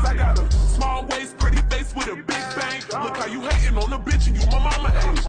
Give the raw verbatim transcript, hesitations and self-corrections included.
I got a small waist, pretty face with a big bank. Look how you hating on a bitch and you my mama age.